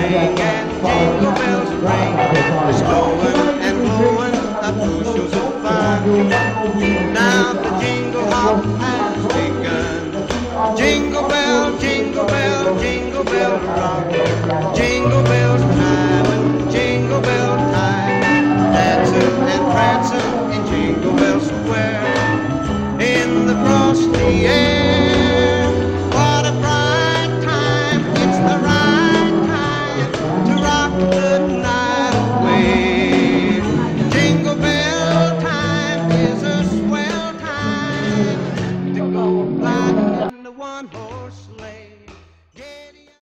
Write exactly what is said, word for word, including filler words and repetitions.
swing and jingle bells ring. The snowing and blowing up bushels of fun. Now the jingle hop has begun. Jingle bell, jingle bell, jingle bell rock.